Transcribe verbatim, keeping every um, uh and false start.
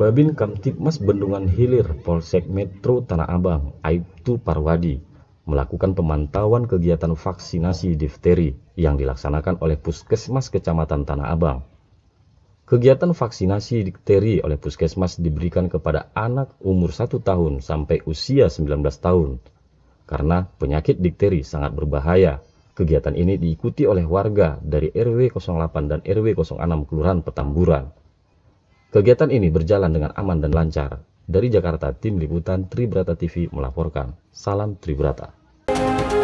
Babin Kamtibmas Bendungan Hilir Polsek Metro Tanah Abang, Aibtu Parwadi, melakukan pemantauan kegiatan vaksinasi difteri yang dilaksanakan oleh Puskesmas Kecamatan Tanah Abang. Kegiatan vaksinasi difteri oleh Puskesmas diberikan kepada anak umur satu tahun sampai usia sembilan belas tahun. Karena penyakit difteri sangat berbahaya, kegiatan ini diikuti oleh warga dari R W nol delapan dan R W nol enam Kelurahan Petamburan. Kegiatan ini berjalan dengan aman dan lancar. Dari Jakarta, Tim Liputan Tribrata T V melaporkan. Salam Tribrata.